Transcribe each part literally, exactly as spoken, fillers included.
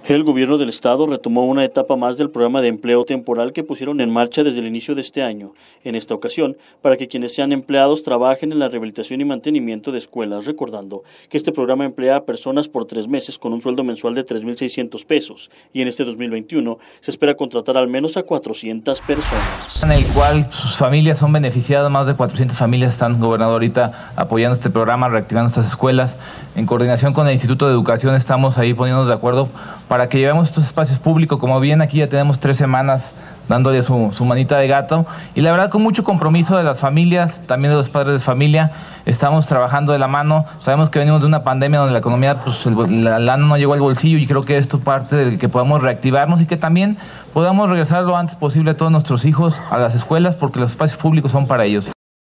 El gobierno del estado retomó una etapa más del programa de empleo temporal que pusieron en marcha desde el inicio de este año, en esta ocasión, para que quienes sean empleados trabajen en la rehabilitación y mantenimiento de escuelas, recordando que este programa emplea a personas por tres meses con un sueldo mensual de tres mil seiscientos pesos, y en este dos mil veintiuno se espera contratar al menos a cuatrocientas personas. En el cual sus familias son beneficiadas, más de cuatrocientas familias están, gobernador, ahorita apoyando este programa, reactivando estas escuelas. En coordinación con el Instituto de Educación estamos ahí poniéndonos de acuerdo para que llevemos estos espacios públicos. Como bien, aquí ya tenemos tres semanas dándole su, su manita de gato, y la verdad con mucho compromiso de las familias, también de los padres de familia, estamos trabajando de la mano. Sabemos que venimos de una pandemia donde la economía, pues el, la lana no llegó al bolsillo, y creo que esto es parte de que podamos reactivarnos y que también podamos regresar lo antes posible a todos nuestros hijos a las escuelas, porque los espacios públicos son para ellos.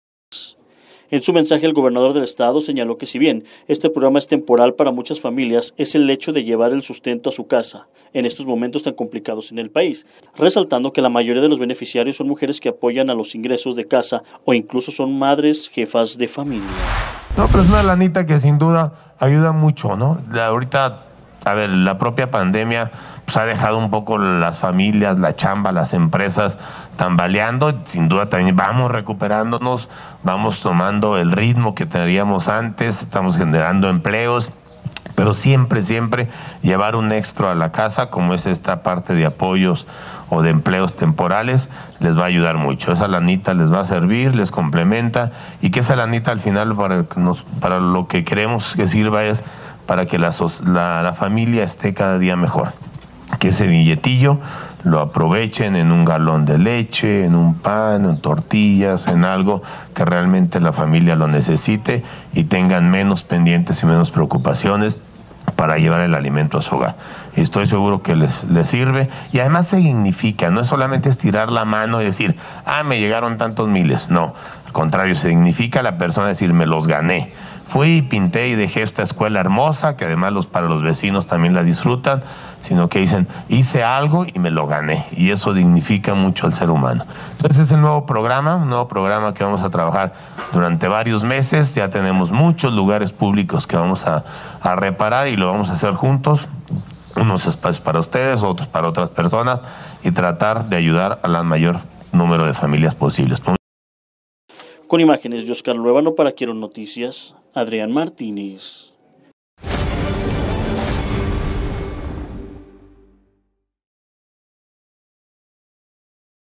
En su mensaje, el gobernador del estado señaló que si bien este programa es temporal para muchas familias, es el hecho de llevar el sustento a su casa en estos momentos tan complicados en el país, resaltando que la mayoría de los beneficiarios son mujeres que apoyan a los ingresos de casa o incluso son madres jefas de familia. No, pero es una lanita que sin duda ayuda mucho, ¿no? La, ahorita, a ver, la propia pandemia pues, ha dejado un poco las familias, la chamba, las empresas tambaleando. Sin duda también vamos recuperándonos, vamos tomando el ritmo que teníamos antes, estamos generando empleos, pero siempre, siempre llevar un extra a la casa, como es esta parte de apoyos o de empleos temporales, les va a ayudar mucho. Esa lanita les va a servir, les complementa, y que esa lanita al final para, nos, para lo que queremos que sirva es para que la, la, la familia esté cada día mejor. Que ese billetillo lo aprovechen en un galón de leche, en un pan, en tortillas, en algo que realmente la familia lo necesite, y tengan menos pendientes y menos preocupaciones para llevar el alimento a su hogar. Y estoy seguro que les, les sirve, y además significa, no es solamente estirar la mano y decir, ah, me llegaron tantos miles. No, al contrario, significa la persona decir, me los gané. Fui y pinté y dejé esta escuela hermosa, que además los, para los vecinos también la disfrutan, sino que dicen, hice algo y me lo gané, y eso dignifica mucho al ser humano. Entonces es el nuevo programa, un nuevo programa que vamos a trabajar durante varios meses. Ya tenemos muchos lugares públicos que vamos a, a reparar, y lo vamos a hacer juntos, unos espacios para ustedes, otros para otras personas, y tratar de ayudar al mayor número de familias posibles. Con imágenes de Oscar Luébano para Quiero Noticias, Adrián Martínez.